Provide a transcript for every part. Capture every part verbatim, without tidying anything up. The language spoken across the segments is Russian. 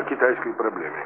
китайской проблеме.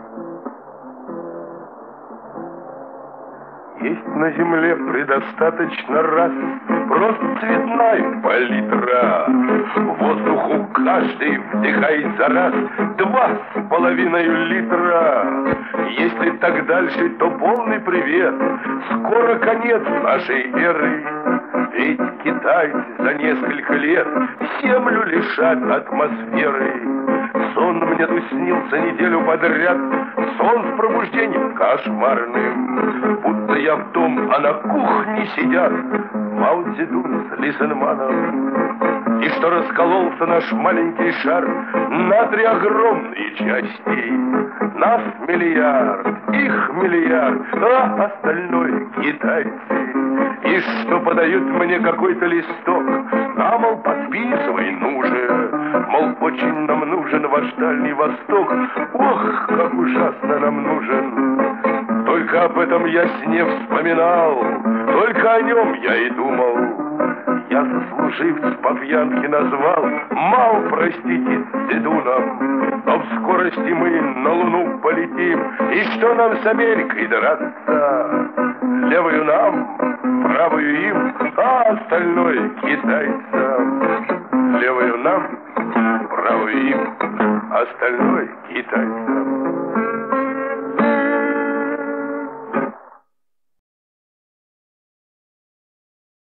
Есть на земле предостаточно раз просто цветная палитра. Воздуху каждый вдыхает за раз два с половиной литра. Если так дальше, то полный привет. Скоро конец нашей эры. Ведь китайцы за несколько лет землю лишат атмосферы. Сон мне тут снился неделю подряд, сон с пробуждением кошмарным. Будто я в дом, а на кухне сидят Мао Цзэдун с Лисенманом. И что раскололся наш маленький шар на три огромные части. Нас миллиард, их миллиард, а остальное китайцы. И что подают мне какой-то листок, а, мол, подписывай, ну же. Мол, очень нам нужен ваш Дальний Восток. Ох, как ужасно нам нужен. Только об этом я сне вспоминал, только о нем я и думал. Я сослуживц по пьянке назвал Мао, простите, Цзэдуном. Но в скорости мы на Луну полетим. И что нам с Америкой драться? Левую нам, правую им, а остальное китайцам. Левую нам, правую им, остальное китайцам.